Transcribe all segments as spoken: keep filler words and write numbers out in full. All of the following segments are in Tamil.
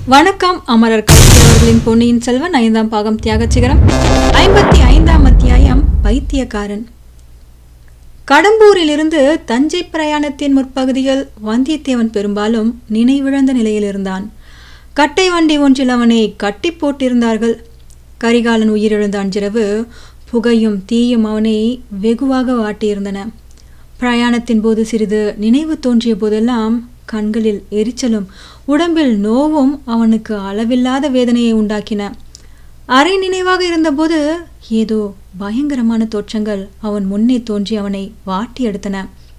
வணக்கம். அமரர் கல்கி அவர்களின் பொன்னியின் செல்வன் ஐந்தாம் பாகம் தியாகச்சிகரம் ஐம்பத்தி ஐந்தாம் அத்தியாயம் பைத்தியக்காரன். கடம்பூரிலிருந்து தஞ்சை பிரயாணத்தின் முற்பகுதியில் வந்தியத்தேவன் பெரும்பாலும் நினைவிழந்த நிலையில் இருந்தான். கட்டை வண்டி ஒன்றில் அவனை கட்டி போட்டிருந்தார்கள். கரிகாலன் உயிரிழந்த அன்றிரவு புகையும் தீயும் அவனை வெகுவாக வாட்டியிருந்தன. பிரயாணத்தின் போது சிறிது நினைவு தோன்றிய போதெல்லாம் கண்களில் எரிச்சலும் உடம்பில் நோவும் அவனுக்கு அளவில்லாத வேதனையை உண்டாக்கின. அரை நினைவாக இருந்தபோது ஏதோ பயங்கரமான தோற்றங்கள் அவன் முன்னே தோன்றி அவனை வாட்டி எடுத்தன.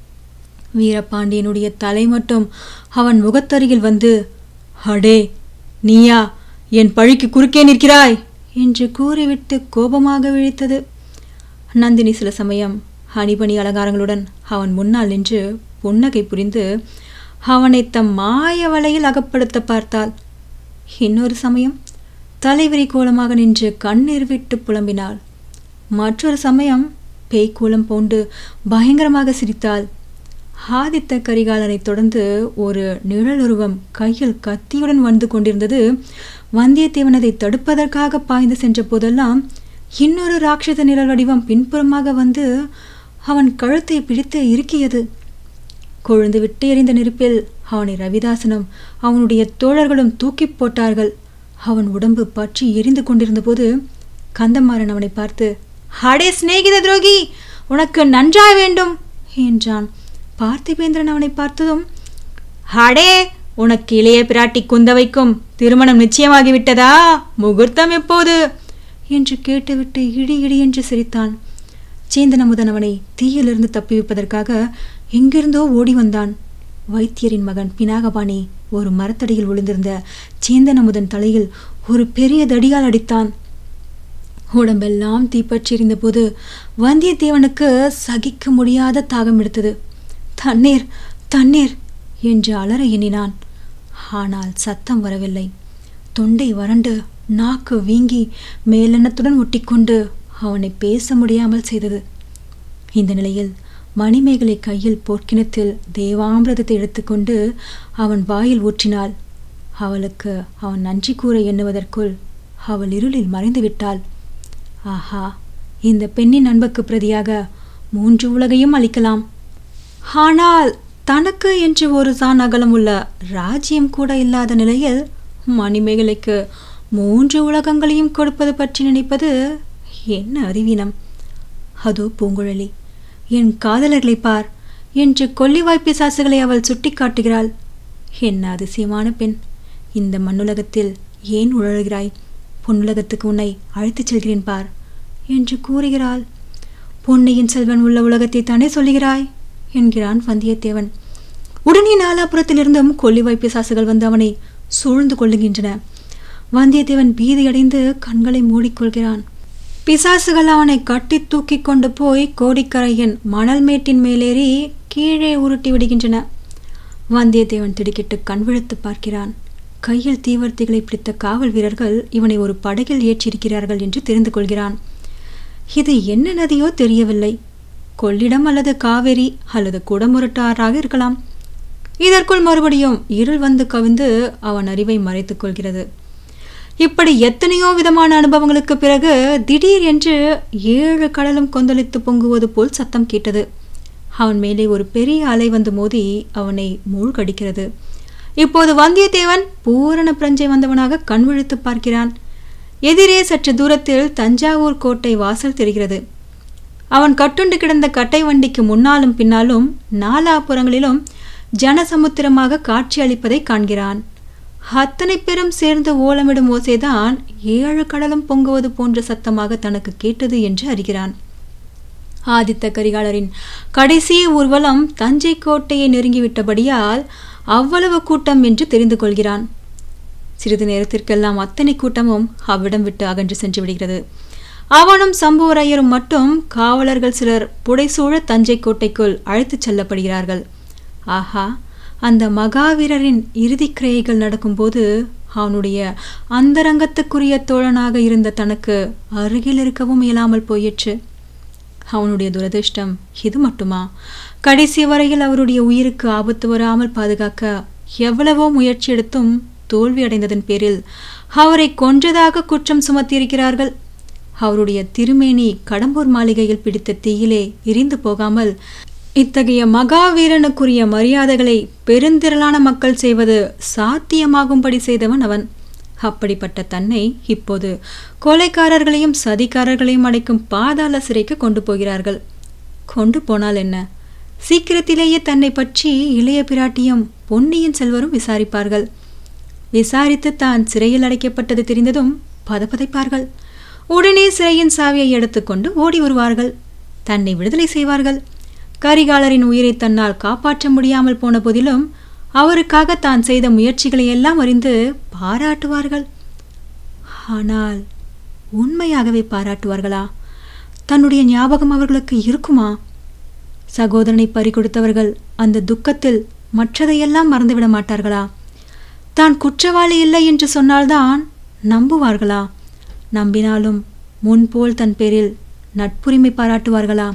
வீரபாண்டியனுடைய தலை மட்டும் அவன் முகத்தருகில் வந்து, "அடே, நீயா என் பழிக்கு குறுக்கே நிற்கிறாய்?" என்று கூறிவிட்டு கோபமாக விழித்தது. நந்தினி சில சமயம் அணிபணி அலங்காரங்களுடன் அவன் முன்னால் நின்று புன்னகை புரிந்து அவனை தம் மாய வலையில் அகப்படுத்த பார்த்தாள். இன்னொரு சமயம் தலைவிரி கோலமாக நின்று கண்ணீர் விட்டு புலம்பினாள். மற்றொரு சமயம் பேய்கோலம் பூண்டு பயங்கரமாக சிரித்தாள். ஆதித்த கரிகாலனை தொடர்ந்து ஒரு நிழலுருவம் கையில் கத்தியுடன் வந்து கொண்டிருந்தது. வந்தியத்தேவன் அதை தடுப்பதற்காக பாய்ந்து சென்ற போதெல்லாம் இன்னொரு ராட்சத நிழல் வடிவம் பின்புறமாக வந்து அவன் கழுத்தை பிடித்து இறுக்கியது. கொழுந்து விட்டு எறிந்த நெருப்பில் அவனை ரவிதாசனும் அவனுடைய தோழர்களும் தூக்கி போட்டார்கள். அவன் உடம்பு பற்றி எரிந்து கொண்டிருந்த போது கந்தமாறன் அவனை பார்த்து, "அடே சிநேகித துரோகி, உனக்கு நன்றாய் வேண்டும்" என்றான். பார்த்திபேந்திரன் அவனை பார்த்ததும், "அடே, உனக்கு இளைய பிராட்டி குந்தவைக்கும் திருமணம் நிச்சயமாகிவிட்டதா? முகூர்த்தம் எப்போது?" என்று கேட்டுவிட்டு இடி இடி என்று சிரித்தான். சேந்தனமுதன் அவனை தீயிலிருந்து தப்பி வைப்பதற்காக எங்கிருந்தோ ஓடி வந்தான். வைத்தியரின் மகன் பினாகபாணி ஒரு மரத்தடியில் விழுந்திருந்த சேந்தனமுதன் தலையில் ஒரு பெரிய தடியால் அடித்தான். உடம்பெல்லாம் தீப்பற்றியிருந்த போது வந்தியத்தேவனுக்கு சகிக்க முடியாத தாகம் எடுத்தது. "தண்ணீர், தண்ணீர்" என்று அலற எண்ணினான். ஆனால் சத்தம் வரவில்லை. தொண்டை வறண்டு நாக்கு வீங்கி மேலெண்ணத்துடன் ஒட்டிக்கொண்டு அவனை பேச முடியாமல் செய்தது. இந்த நிலையில் மணிமேகலை கையில் பொற்கிணத்தில் தேவாமிரதத்தை எடுத்துக்கொண்டு அவன் வாயில் ஊற்றினாள். அவளுக்கு அவன் நன்றி கூற எண்ணுவதற்குள் அவள் இருளில் மறைந்து விட்டாள். ஆஹா, இந்த பெண்ணின் அன்புக்கு பிரதியாக மூன்று உலகையும் அளிக்கலாம். ஆனால் தனக்கு என்று ஒரு சான் அகலம் உள்ள ராஜ்யம் கூட இல்லாத நிலையில் மணிமேகலைக்கு மூன்று உலகங்களையும் கொடுப்பது பற்றி நினைப்பது என்ன அறிவீனம்! அதோ பூங்குழலி, என் காதலர்களை பார் என்று கொல்லிவாய் பிசாசுகளை அவள் சுட்டி காட்டுகிறாள். என்ன அதிசயமான பெண்! இந்த மண்ணுலகத்தில் ஏன் உழல்கிறாய்? பொன்னுலகத்துக்கு உன்னை அழைத்துச் செல்கிறேன் பார் என்று கூறுகிறாள். பொன்னியின் செல்வன் உள்ள உலகத்தை தானே சொல்லுகிறாய் என்கிறான் வந்தியத்தேவன். உடனே நாலாபுரத்திலிருந்தும் கொல்லிவாய் பிசாசுகள் வந்து அவனை சூழ்ந்து கொள்ளுகின்றன. வந்தியத்தேவன் பீதியடைந்து கண்களை மூடிக்கொள்கிறான். பிசாசுகள் அவனை கட்டி தூக்கி கொண்டு போய் கோடிக்கரையின் மணல் மேட்டின் மேலேறி கீழே உருட்டி விடுகின்றன. வந்தியத்தேவன் திடுக்கிட்டு கண் விழித்து பார்க்கிறான். கையில் தீவர்த்திகளை பிடித்த காவல் வீரர்கள் இவனை ஒரு படகில் ஏற்றிருக்கிறார்கள் என்று தெரிந்து கொள்கிறான். இது என்ன நதியோ தெரியவில்லை. கொள்ளிடம் அல்லது காவேரி அல்லது குடமுருட்டாறாக இருக்கலாம். இதற்குள் மறுபடியும் இருள் வந்து கவிந்து அவன் அறிவை மறைத்துக் கொள்கிறது. இப்படி எத்தனையோ விதமான அனுபவங்களுக்கு பிறகு திடீர் என்று ஏழு கடலும் கொந்தளித்து பொங்குவது போல் சத்தம் கேட்டது. அவன் மேலே ஒரு பெரிய அலை வந்து மோதி அவனை மூழ்கடிக்கிறது. இப்போது வந்தியத்தேவன் பூரண பிரஞ்சை வந்தவனாக கண் விழித்து பார்க்கிறான். எதிரே சற்று தூரத்தில் தஞ்சாவூர் கோட்டை வாசல் தெரிகிறது. அவன் கட்டுண்டு கிடந்த கட்டை வண்டிக்கு முன்னாலும் பின்னாலும் நாலாபுறங்களிலும் ஜனசமுத்திரமாக காட்சி அளிப்பதை காண்கிறான். அத்தனை பேரும் சேர்ந்து ஓலமிடும் ஓசைதான் ஏழு கடலும் பொங்குவது போன்ற சத்தமாக தனக்கு கேட்டது என்று அறிகிறான். ஆதித்த கரிகாலரின் கடைசி ஊர்வலம் தஞ்சை கோட்டையை நெருங்கிவிட்டபடியால் அவ்வளவு கூட்டம் என்று தெரிந்து கொள்கிறான். சிறிது நேரத்திற்கெல்லாம் அத்தனை கூட்டமும் அவ்விடம் விட்டு அகன்று சென்று விடுகிறது. அவனும் சம்புவரையரும் மட்டும் காவலர்கள் சிலர் புடைசூழ தஞ்சை கோட்டைக்குள் அழைத்துச் செல்லப்படுகிறார்கள். ஆஹா, அந்த மகாவீரரின் இறுதி கிரியைகள் நடக்கும்போது அவனுடைய அந்தரங்கத்துக்குரிய தோழனாக இருந்த தனக்கு அருகில் இருக்கவும் இயலாமல் போயிற்று. அவனுடைய துரதிருஷ்டம் இது மட்டுமா? கடைசி வரையில் அவருடைய உயிருக்கு ஆபத்து வராமல் பாதுகாக்க எவ்வளவோ முயற்சி எடுத்தும் தோல்வியடைந்ததன் பேரில் அவரை கொன்றதாக குற்றம் சுமத்தியிருக்கிறார்கள். அவருடைய திருமேனி கடம்பூர் மாளிகையில் பிடித்த தீயிலே எரிந்து போகாமல் இத்தகைய மகாவீரனுக்குரிய மரியாதைகளை பெருந்திரளான மக்கள் செய்வது சாத்தியமாகும்படி செய்தவன் அவன். அப்படிப்பட்ட தன்னை இப்போது கொலைக்காரர்களையும் சதிகாரர்களையும் அடைக்கும் பாதாள சிறைக்கு கொண்டு போகிறார்கள். கொண்டு போனால் என்ன, சீக்கிரத்திலேயே தன்னை பற்றி இளைய பிராட்டியும் பொன்னியின் செல்வரும் விசாரிப்பார்கள். விசாரித்து தான் சிறையில் அடைக்கப்பட்டது தெரிந்ததும் பதப்பதைப்பார்கள். உடனே சிறையின் சாவியை எடுத்துக்கொண்டு ஓடி வருவார்கள். தன்னை விடுதலை செய்வார்கள். கரிகாலரின் உயிரை தன்னால் காப்பாற்ற முடியாமல் போன போதிலும் அவருக்காக தான் செய்த முயற்சிகளை எல்லாம் அறிந்து பாராட்டுவார்கள். ஆனால் உண்மையாகவே பாராட்டுவார்களா? தன்னுடைய ஞாபகம் அவர்களுக்கு இருக்குமா? சகோதரனை பறிகொடுத்தவர்கள் அந்த துக்கத்தில் மற்றதையெல்லாம் மறந்துவிட மாட்டார்களா? தான் குற்றவாளி இல்லை என்று சொன்னால்தான் நம்புவார்களா? நம்பினாலும் முன்போல் தன் பேரில் நட்புரிமை பாராட்டுவார்களா?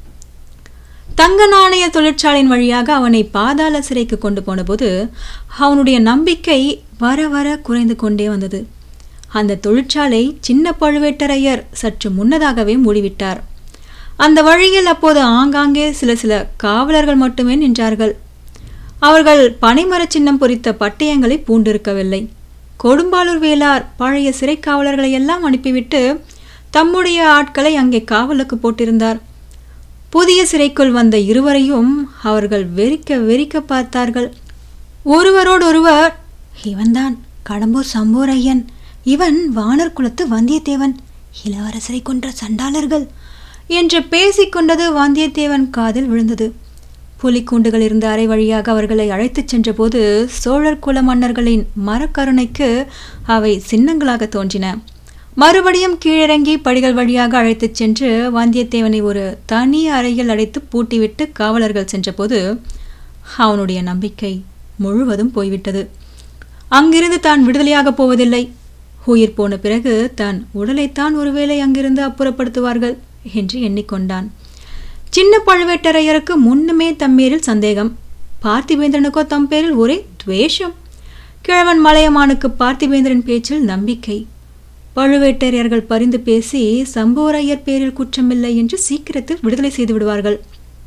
தங்க நாணய தொழிற்சாலையின் வழியாக அவனை பாதாள சிறைக்கு கொண்டு போனபோது அவனுடைய நம்பிக்கை வர வர குறைந்து கொண்டே வந்தது. அந்த தொழிற்சாலை சின்ன பழுவேட்டரையர் சற்று முன்னதாகவே மூடிவிட்டார். அந்த வழியில் அப்போது ஆங்காங்கே சில சில காவலர்கள் மட்டுமே நின்றார்கள். அவர்கள் பனைமர சின்னம் பொறித்த பட்டயங்களை பூண்டிருக்கவில்லை. கொடும்பாளூர் வேளார் பழைய சிறை காவலர்களை எல்லாம் அனுப்பிவிட்டு தம்முடைய ஆட்களை அங்கே காவலுக்கு போட்டிருந்தார். புதிய சிறைக்குள் வந்த இருவரையும் அவர்கள் வெறிக்க வெறிக்க பார்த்தார்கள். ஒருவரோடொருவர், இவன்தான் கடம்பூர் சம்போரையன், இவன் வானர் குலத்து வந்தியத்தேவன், இளவரசரை கொன்ற சண்டாளர்கள் என்று பேசிக்கொண்டது வந்தியத்தேவன் காதில் விழுந்தது. புலிக்கூண்டுகள் இருந்த அறை வழியாக அவர்களை அழைத்துச் சென்றபோது சோழர் குல மன்னர்களின் மரக்கருணைக்கு அவை சின்னங்களாக தோன்றின. மறுபடியும் கீழிறங்கி படிகள் வழியாக அழைத்துச் சென்று வந்தியத்தேவனை ஒரு தனி அறையில் அடைத்து பூட்டிவிட்டு காவலர்கள் சென்றபோது அவனுடைய நம்பிக்கை முழுவதும் போய்விட்டது. அங்கிருந்து தான் விடுதலையாகப் போவதில்லை. உயிர் போன பிறகு தன் உடலைத்தான் ஒருவேளை அங்கிருந்து அப்புறப்படுத்துவார்கள் என்று எண்ணிக்கொண்டான். சின்ன பழுவேட்டரையருக்கு முன்னுமே தம்மேரில் சந்தேகம், பார்த்திபேந்திரனுக்கோ தம் பேரில் ஒரே துவேஷம். கிழவன் மலையமானுக்கு பார்த்திபேந்திரன் பேச்சில் நம்பிக்கை. பழுவேட்டரையர்கள் பரிந்து பேசி சம்போரையர் பேரில் குற்றமில்லை என்று சீக்கிரத்தில் விடுதலை செய்து விடுவார்கள்.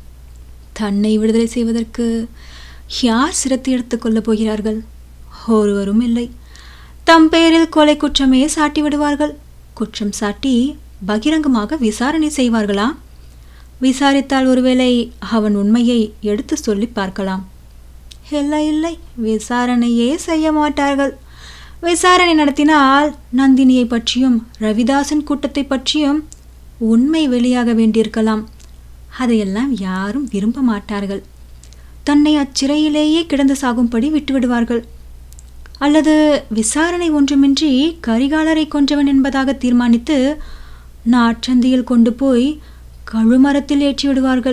தன்னை விடுதலை செய்வதற்கு யார் சிரத்தை எடுத்துக் கொள்ளப் போகிறார்கள்? ஒருவரும் இல்லை. தம் பேரில் கொலை குற்றமே சாட்டி விடுவார்கள். குற்றம் சாட்டி பகிரங்கமாக விசாரணை செய்வார்களா? விசாரித்தால் ஒருவேளை அவன் உண்மையை எடுத்து சொல்லி பார்க்கலாம். இல்லை இல்லை, விசாரணையே செய்ய மாட்டார்கள். விசாரணை நடத்தினால் நந்தினியை பற்றியும் ரவிதாசன் கூட்டத்தை பற்றியும் உண்மை வெளியாக வேண்டியிருக்கலாம். அதையெல்லாம் யாரும் விரும்ப மாட்டார்கள். தன்னை அச்சிறையிலேயே கிடந்து சாகும்படி விட்டுவிடுவார்கள். அல்லது விசாரணை ஒன்றுமின்றி கரிகாலரை கொன்றவன் என்பதாக தீர்மானித்து நாற்றந்தியில் கொண்டு போய் கழுமரத்தில் ஏற்றி விடுவார்கள்.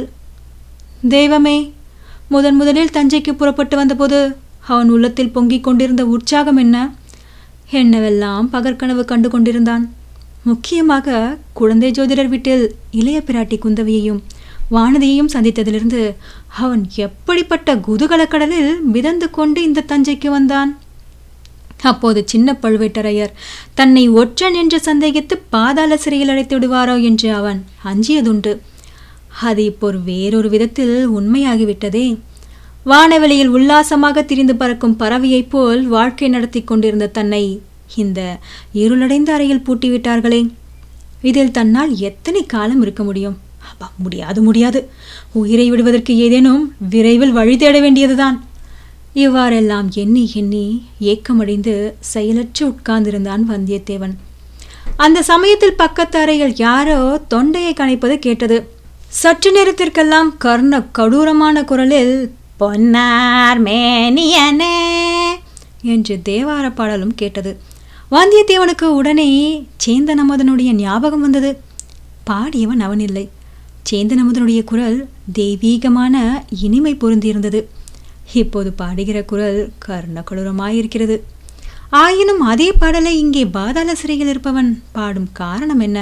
தெய்வமே, முதன் முதலில் தஞ்சைக்கு புறப்பட்டு வந்தபோது அவன் உள்ளத்தில் பொங்கிக் கொண்டிருந்த உற்சாகம் என்ன! என்னவெல்லாம் பகற்கனவு கண்டு கொண்டிருந்தான். முக்கியமாக குழந்தை ஜோதிடர் வீட்டில் இளைய பிராட்டி குந்தவியையும் வானதியையும் சந்தித்ததிலிருந்து அவன் எப்படிப்பட்ட குதூகலக்கடலில் மிதந்து கொண்டு இந்த தஞ்சைக்கு வந்தான். அப்போது சின்ன பழுவேட்டரையர் தன்னை ஒற்றன் என்று சந்தேகித்து பாதாள சிறையில் அடைத்து விடுவாரோ என்று அவன் அஞ்சியதுண்டு. அது இப்போ வேறொரு விதத்தில் உண்மையாகிவிட்டதே. வானவெளியில் உல்லாசமாக திரிந்து பறக்கும் பறவையைப் போல் வாழ்க்கை நடத்தி கொண்டிருந்த தன்னை இந்த இருளடைந்த அறையில் பூட்டிவிட்டார்களே. இதில் தன்னால் எத்தனை காலம் இருக்க முடியும்? அப்பா, முடியாது முடியாது. உயிரை விடுவதற்கு ஏதேனும் விரைவில் வழி தேட வேண்டியதுதான். இவ்வாறெல்லாம் எண்ணி எண்ணி ஏக்கமடைந்து செயலற்று உட்கார்ந்திருந்தான் வந்தியத்தேவன். அந்த சமயத்தில் பக்கத்து அறையில் யாரோ தொண்டையை கனைப்பது கேட்டது. சற்று நேரத்திற்கெல்லாம் கர்ண கடூரமான குரலில் பொன்னார் மேனியனே என்று தேவார பாடலும் கேட்டது. வந்தியத்தேவனுக்கு உடனே சேந்தன் அமுதனுடைய ஞாபகம் வந்தது. பாடியவன் அவனில்லை. சேந்தன் அமுதனுடைய குரல் தெய்வீகமான இனிமை பொருந்தியிருந்தது. இப்போது பாடுகிற குரல் கர்ண கடூரமாயிருக்கிறது. ஆயினும் அதே பாடலை இங்கே பாதாள சிறையில் இருப்பவன் பாடும் காரணம் என்ன?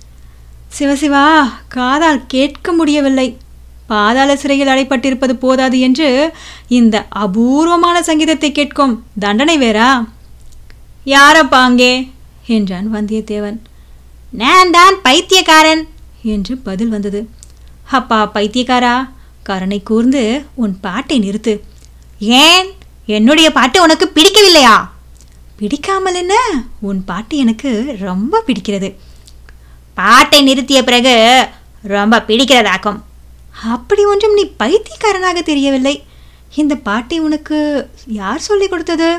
சிவசிவா, காதால் கேட்க முடியவில்லை. பாதாள சிறையில் அடைப்பட்டிருப்பது போதாது என்று இந்த அபூர்வமான சங்கீதத்தை கேட்கும் தண்டனை வேறா யாரப்பா அங்கே என்றான் வந்தியத்தேவன். நான் தான் பைத்தியக்காரன் என்று பதில் வந்தது. அப்பா பைத்தியக்காரா, கருணை கூர்ந்து உன் பாட்டை நிறுத்து. ஏன், என்னுடைய பாட்டு உனக்கு பிடிக்கவில்லையா? பிடிக்காமல் என்ன, உன் பாட்டு எனக்கு ரொம்ப பிடிக்கிறது. பாட்டை நிறுத்திய பிறகு ரொம்ப பிடிக்கிறதாக்கும். அப்படி ஒன்றும் நீ பைத்தியக்காரனாக தெரியவில்லை. இந்த பாட்டை உனக்கு யார் சொல்லிக் கொடுத்தது?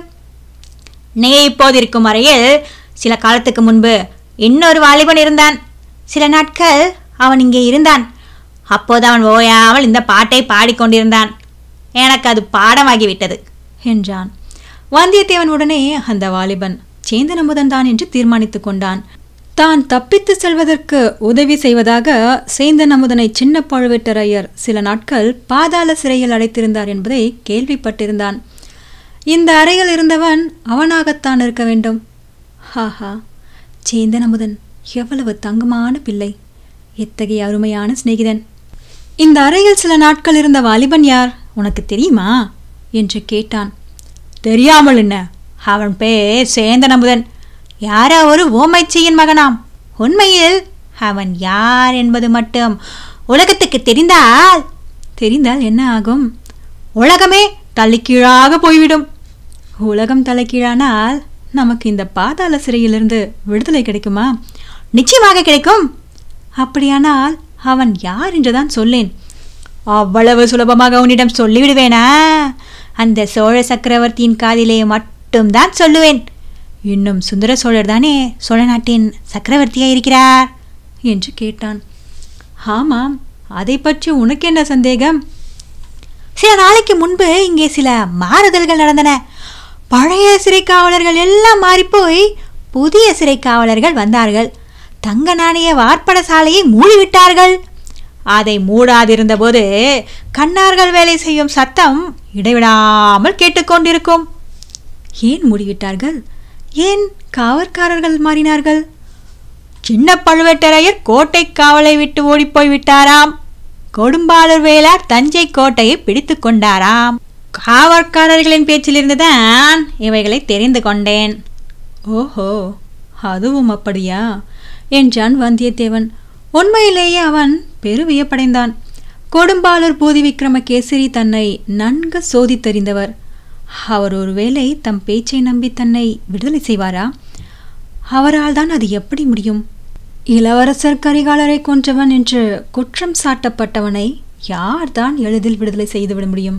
நீ இப்போது இருக்கும் வரையில் சில காலத்துக்கு முன்பு இன்னொரு வாலிபன் இருந்தான். சில நாட்கள் அவன் இங்கே இருந்தான். அப்போது அவன் ஓயாமல் இந்த பாட்டை பாடிக்கொண்டிருந்தான். எனக்கு அது பாடமாகிவிட்டது என்றான். வந்தியத்தேவன் உடனே அந்த வாலிபன் சேந்தன் அமுதன் தான் என்று தீர்மானித்து கொண்டான். தான் தப்பித்து செல்வதற்கு உதவி செய்வதாக சேந்தன் அமுதனை சின்ன பழுவேட்டரையர் சில நாட்கள் பாதாள சிறையில் அடைத்திருந்தார் என்பதை கேள்விப்பட்டிருந்தான். இந்த அறையில் இருந்தவன் அவனாகத்தான் இருக்க வேண்டும். ஹாஹா, சேந்தன் அமுதன் எவ்வளவு தங்கமான பிள்ளை, எத்தகைய அருமையான சிநேகிதன். இந்த அறையில் சில நாட்கள் இருந்த வாலிபன் யார், உனக்கு தெரியுமா என்று கேட்டான். தெரியாமல் என்ன, அவன் பேர் சேந்தன் அமுதன். யாரோ ஒரு ஓமைச்சியின் மகனாம். உண்மையில் அவன் யார் என்பது மட்டும் உலகத்துக்கு தெரிந்தால் தெரிந்தால் என்ன ஆகும்? உலகமே தலைக்கீழாக போய்விடும். உலகம் தலைக்கீழானால் நமக்கு இந்த பாதாள சிறையிலிருந்து விடுதலை கிடைக்குமா? நிச்சயமாக கிடைக்கும். அப்படியானால் அவன் யார் என்றுதான் சொல்லேன். அவ்வளவு சுலபமாக உன்னிடம் சொல்லிவிடுவேனா? அந்த சோழ சக்கரவர்த்தியின் காதிலே மட்டும்தான் சொல்லுவேன். இன்னும் சுந்தர சோழர் தானே சோழ நாட்டின் சக்கரவர்த்தியாக இருக்கிறார் என்று கேட்டான். ஆமாம், அதை பற்றி உனக்கு என்ன சந்தேகம்? சில நாளைக்கு முன்பு இங்கே சில மாறுதல்கள் நடந்தன. பழைய சிறை காவலர்கள் எல்லாம் மாறிப்போய் புதிய சிறை காவலர்கள் வந்தார்கள். தங்க நாணய வார்ப்பட சாலையை மூடிவிட்டார்கள். அதை மூடாதிருந்த போது கண்ணார்கள் வேலை செய்யும் சத்தம் இடைவிடாமல் கேட்டுக்கொண்டிருக்கும். ஏன் மூடிவிட்டார்கள்? ஏன் காவற்காரர்கள் மாறினார்கள்? சின்ன பழுவேட்டரையர் கோட்டை காவலை விட்டு ஓடிப்போய் விட்டாராம். கொடும்பாளூர் வேளார் தஞ்சை கோட்டையை பிடித்து கொண்டாராம். காவற்காரர்களின் பேச்சிலிருந்துதான் இவைகளை தெரிந்து கொண்டேன். ஓஹோ, அதுவும் அப்படியா என்றான் வந்தியத்தேவன். உண்மையிலேயே அவன் பெரு வியப்படைந்தான். கொடும்பாளூர் பூதி விக்ரமகேசரி தன்னை நன்கு சோதித்தறிந்தவர். அவர் ஒருவேளை தம் பேச்சை நம்பி தன்னை விடுதலை செய்வாரா? அவரால் தான் அது எப்படி முடியும்? இளவரசர் கரிகாலரை கொன்றவன் என்று குற்றம் சாட்டப்பட்டவனை யார்தான் எளிதில் விடுதலை செய்துவிட முடியும்?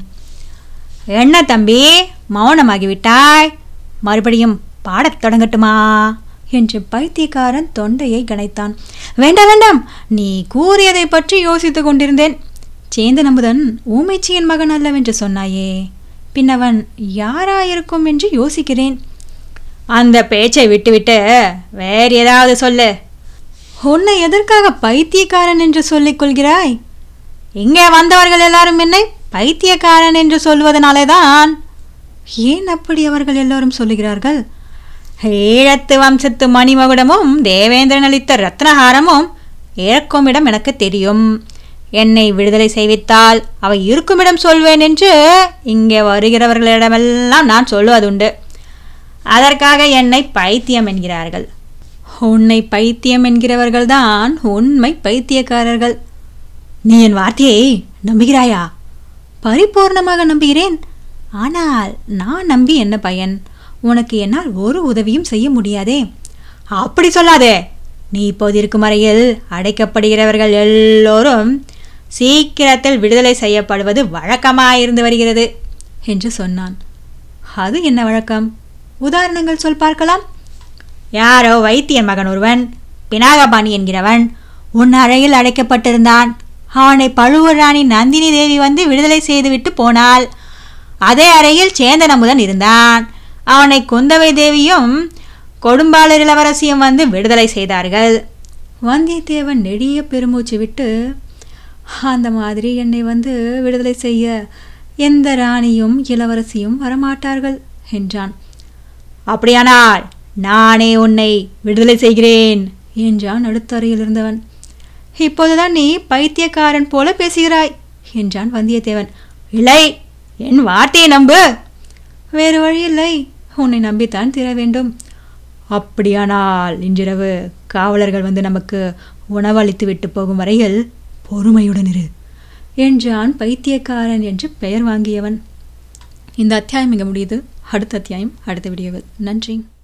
என்ன தம்பி, மௌனமாகிவிட்டாய்? மறுபடியும் பாடத் தொடங்கட்டுமா என்று பைத்தியக்காரன் தொண்டையை கனைத்தான். வேண்டாம் வேண்டாம், நீ கூறியதை பற்றி யோசித்துக் கொண்டிருந்தேன். சேந்தன் அமுதன் ஊமைச்சியின் மகன் அல்லவென்று சொன்னாயே, பின்னவன் யாராயிருக்கும் என்று யோசிக்கிறேன். அந்த பேச்சை விட்டுவிட்டு வேறு ஏதாவது சொல்லு. உன்னை எதற்காக பைத்தியக்காரன் என்று சொல்லிக் கொள்கிறாய்? இங்கே வந்தவர்கள் எல்லாரும் என்னை பைத்தியக்காரன் என்று சொல்வதனாலேதான். ஏன் அப்படி அவர்கள் எல்லோரும் சொல்லுகிறார்கள்? ஈழத்து வம்சத்து மணிமகுடமும் தேவேந்திரன் அளித்த ரத்னஹாரமும் இறக்குமிடம் எனக்கு தெரியும். என்னை விடுதலை செய்வித்தால் அவை இருக்குமிடம் சொல்வேன் என்று இங்கே வருகிறவர்களிடமெல்லாம் நான் சொல்லுவதுண்டு. அதற்காக என்னை பைத்தியம் என்கிறார்கள். உன்னை பைத்தியம் என்கிறவர்கள்தான் உண்மை பைத்தியக்காரர்கள். நீ என் வார்த்தையை நம்புகிறாயா? பரிபூர்ணமாக நம்புகிறேன். ஆனால் நான் நம்பி என்ன பயன்? உனக்கு என்னால் ஒரு உதவியும் செய்ய முடியாதே. அப்படி சொல்லாதே. நீ இப்போது இருக்கும் அறையில் அடைக்கப்படுகிறவர்கள் எல்லோரும் சீக்கிரத்தில் விடுதலை செய்யப்படுவது வழக்கமாயிருந்து வருகிறது என்று சொன்னான். அது என்ன வழக்கம்? உதாரணங்கள் சொல் பார்க்கலாம். யாரோ வைத்தியன் மகன் ஒருவன், பினாகபாணி என்கிறவன், உன் அறையில் அடைக்கப்பட்டிருந்தான். அவனை பழுவூர் ராணி நந்தினி தேவி வந்து விடுதலை செய்துவிட்டு போனாள். அதே அறையில் சேந்தன் அமுதன் இருந்தான். அவனை குந்தவை தேவியும் கொடும்பாளூர் இளவரசியும் வந்து விடுதலை செய்தார்கள். வந்தியத்தேவன் நெடிய பெருமூச்சு விட்டு, அந்த மாதிரி என்னை வந்து விடுதலை செய்ய எந்த ராணியும் இளவரசியும் வரமாட்டார்கள் என்றான். அப்படியானால் நானே உன்னை விடுதலை செய்கிறேன் என்றான் அடுத்த அறையில் இருந்தவன். இப்போதுதான் நீ பைத்தியக்காரன் போல பேசுகிறாய் என்றான் வந்தியத்தேவன். இல்லை, என் வார்த்தையை நம்பு. வேறு வழியில்லை, உன்னை நம்பித்தான் தீர வேண்டும். அப்படியானால் இன்றிரவு காவலர்கள் வந்து நமக்கு உணவளித்து விட்டு போகும் வரையில் பொறுமையுடன் இரு என்றான் பைத்தியக்காரன் என்று பெயர் வாங்கியவன். இந்த அத்தியாயம் இங்கே முடியுது. அடுத்த அத்தியாயம் அடுத்த வீடியோவில். நன்றி.